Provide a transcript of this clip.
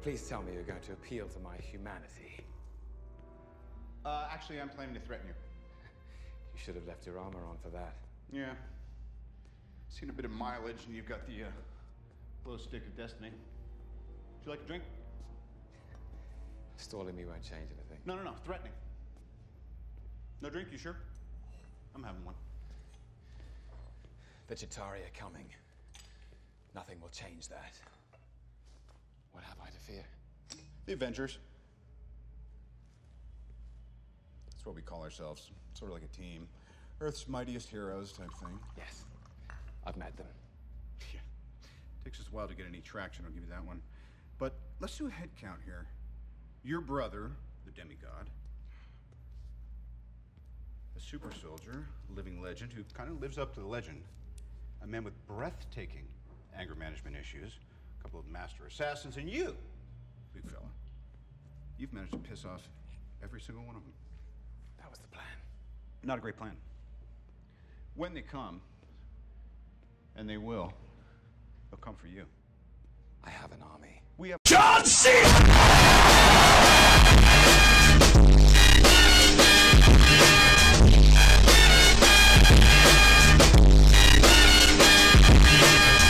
Please tell me you're going to appeal to my humanity. Actually, I'm planning to threaten you. You should have left your armor on for that. Yeah. Seen a bit of mileage, and you've got the glow stick of destiny. Would you like a drink? Stalling me won't change anything. No. Threatening. No drink, you sure? I'm having one. The Chitauri are coming. Nothing will change that. What have I to fear? The Avengers. That's what we call ourselves. Sort of like a team. Earth's mightiest heroes type thing. Yes. I've met them. Yeah. Takes us a while to get any traction, I'll give you that one. But let's do a head count here. Your brother, the demigod. A super soldier, living legend who kind of lives up to the legend. A man with breathtaking anger management issues. A couple of master assassins, and you, big fella. You've managed to piss off every single one of them. That was the plan. Not a great plan. When they come, and they will, they'll come for you. I have an army. We have John Cena!